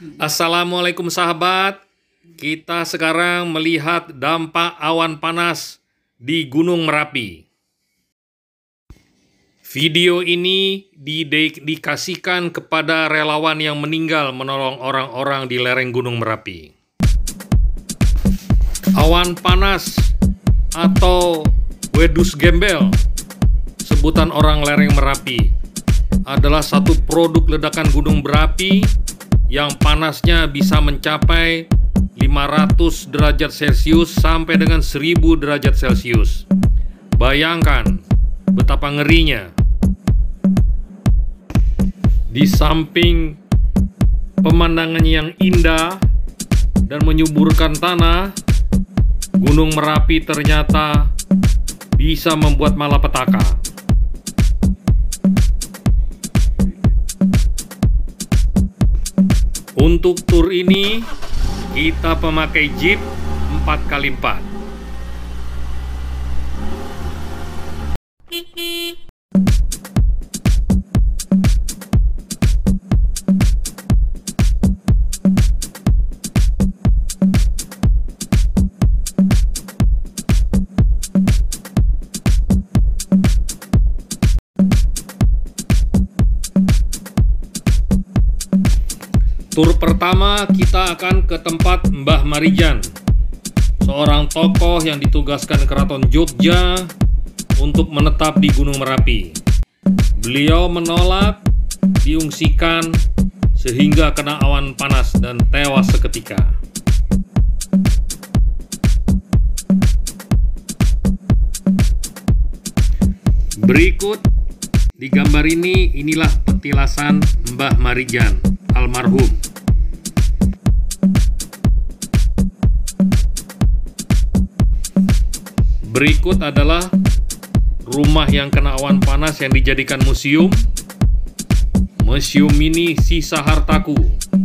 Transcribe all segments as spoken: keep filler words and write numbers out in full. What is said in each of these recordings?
Assalamualaikum sahabat, kita sekarang melihat dampak awan panas di Gunung Merapi. Video ini didedikasikan kepada relawan yang meninggal menolong orang-orang di lereng Gunung Merapi. Awan panas atau wedus gembel, sebutan orang lereng Merapi, adalah satu produk ledakan gunung berapi yang panasnya bisa mencapai lima ratus derajat Celcius sampai dengan seribu derajat Celcius. Bayangkan betapa ngerinya. Di samping pemandangan yang indah dan menyuburkan tanah, Gunung Merapi ternyata bisa membuat malapetaka. Untuk tur ini, kita memakai jeep empat kali empat. Tur pertama kita akan ke tempat Mbah Marijan, seorang tokoh yang ditugaskan Keraton Jogja untuk menetap di Gunung Merapi. Beliau menolak diungsikan sehingga kena awan panas dan tewas seketika. Berikut di gambar ini, inilah petilasan Mbah Marijan almarhum. Berikut adalah rumah yang kena awan panas yang dijadikan museum. Museum ini sisa hartaku.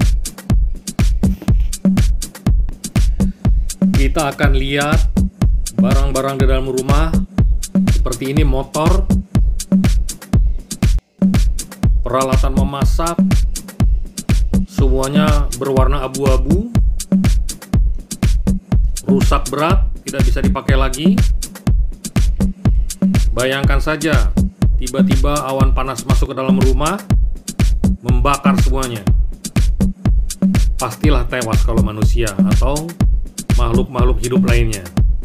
Kita akan lihat barang-barang di dalam rumah. Seperti ini motor, peralatan memasak, semuanya berwarna abu-abu, rusak berat, tidak bisa dipakai lagi. Bayangkan saja, tiba-tiba awan panas masuk ke dalam rumah, membakar semuanya. Pastilah tewas kalau manusia atau makhluk-makhluk hidup lainnya.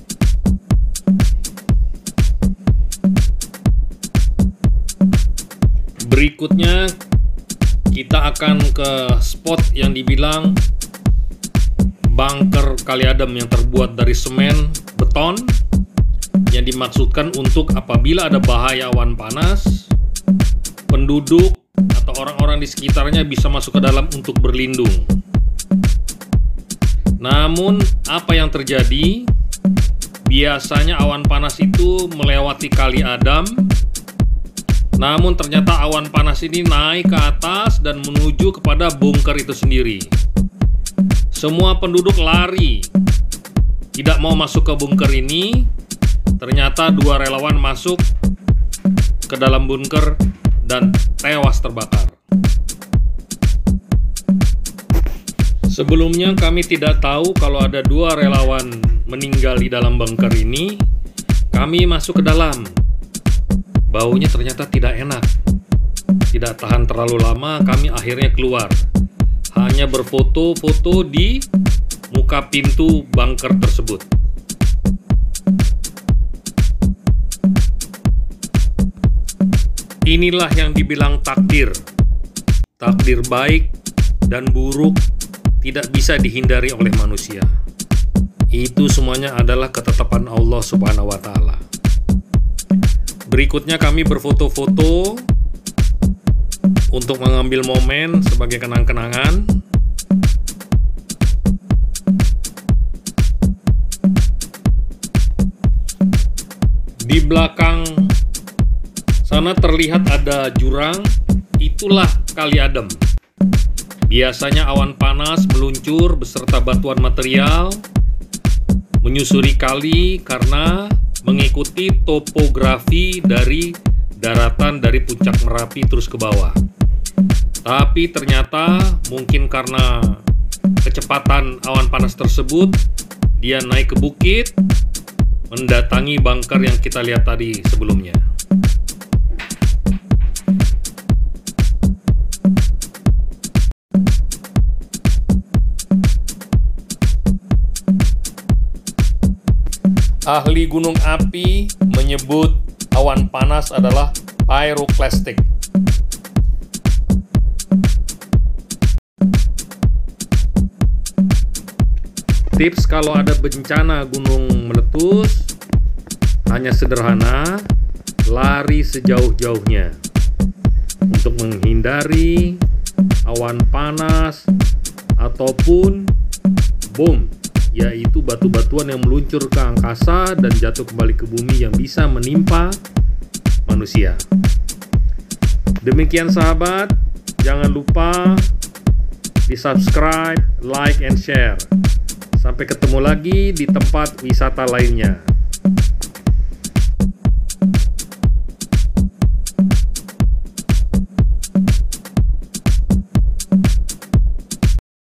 Berikutnya, kita akan ke spot yang dibilang bunker kali adem yang terbuat dari semen beton, yang dimaksudkan untuk apabila ada bahaya awan panas, penduduk atau orang-orang di sekitarnya bisa masuk ke dalam untuk berlindung. Namun, apa yang terjadi? Biasanya awan panas itu melewati kali Adam, namun ternyata awan panas ini naik ke atas dan menuju kepada bunker itu sendiri. Semua penduduk lari, tidak mau masuk ke bunker ini. Ternyata dua relawan masuk ke dalam bunker dan tewas terbakar. Sebelumnya kami tidak tahu kalau ada dua relawan meninggal di dalam bunker ini. Kami masuk ke dalam. Baunya ternyata tidak enak. Tidak tahan terlalu lama, kami akhirnya keluar. Hanya berfoto-foto di muka pintu bunker tersebut. Inilah yang dibilang takdir. Takdir baik dan buruk tidak bisa dihindari oleh manusia. Itu semuanya adalah ketetapan Allah Subhanahu wa Ta'ala. Berikutnya kami berfoto-foto untuk mengambil momen sebagai kenang-kenangan. Di belakang sana terlihat ada jurang, itulah kali adem. Biasanya awan panas meluncur beserta batuan material menyusuri kali karena mengikuti topografi dari daratan dari puncak Merapi terus ke bawah. Tapi ternyata mungkin karena kecepatan awan panas tersebut, dia naik ke bukit, mendatangi bunker yang kita lihat tadi sebelumnya. Ahli gunung api menyebut awan panas adalah pyroclastic. Tips kalau ada bencana gunung meletus hanya sederhana, lari sejauh-jauhnya untuk menghindari awan panas ataupun bom, yaitu batu-batuan yang meluncur ke angkasa dan jatuh kembali ke bumi yang bisa menimpa manusia. Demikian sahabat, jangan lupa di subscribe, like, and share. Sampai ketemu lagi di tempat wisata lainnya.